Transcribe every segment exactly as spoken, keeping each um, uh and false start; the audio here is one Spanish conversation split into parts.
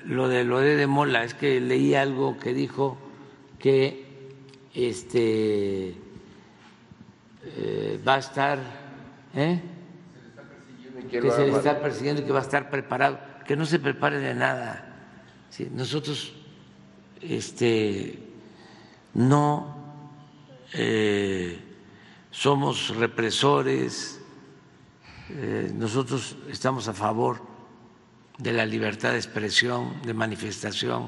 lo de lo de, de Mola, es que leí algo que dijo que este eh, va a estar, ¿eh? que se le está persiguiendo y que va a estar preparado, que no se prepare de nada. ¿Sí? Nosotros este, no eh, somos represores, eh, nosotros estamos a favor de la libertad de expresión, de manifestación,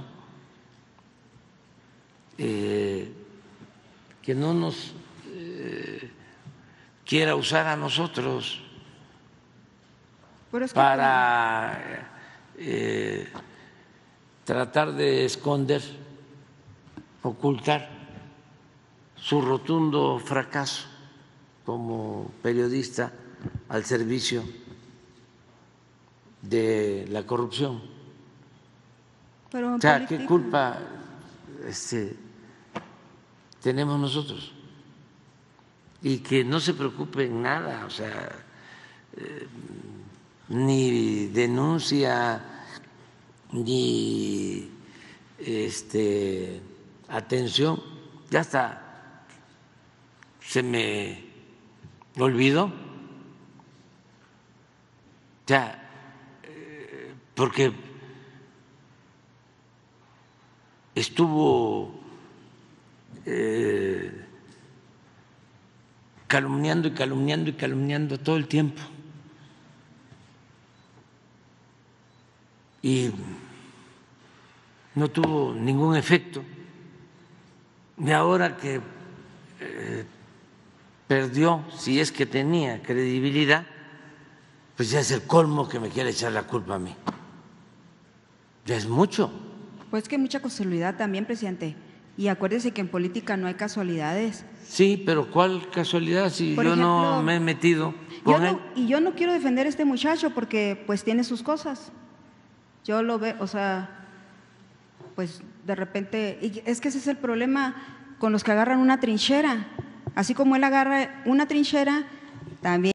eh, que no nos eh, quiera usar a nosotros Pero es que para eh, tratar de esconder, ocultar su rotundo fracaso como periodista al servicio de la corrupción. Pero o sea, política. ¿qué culpa este, tenemos nosotros? Y que no se preocupe en nada, o sea, eh, ni denuncia, ni este, atención, ya está, se me olvidó, ya, eh, porque estuvo eh, calumniando y calumniando y calumniando todo el tiempo. Y no tuvo ningún efecto. Y ahora que eh, perdió, si es que tenía credibilidad, pues ya es el colmo que me quiere echar la culpa a mí. Ya es mucho. Pues que mucha casualidad también, presidente. Y acuérdese que en política no hay casualidades. Sí, pero ¿cuál casualidad si Por yo ejemplo, no me he metido Yo con él? no, y yo no quiero defender a este muchacho porque pues tiene sus cosas. Yo lo veo, o sea, pues de repente, y es que ese es el problema con los que agarran una trinchera. Así como él agarra una trinchera, también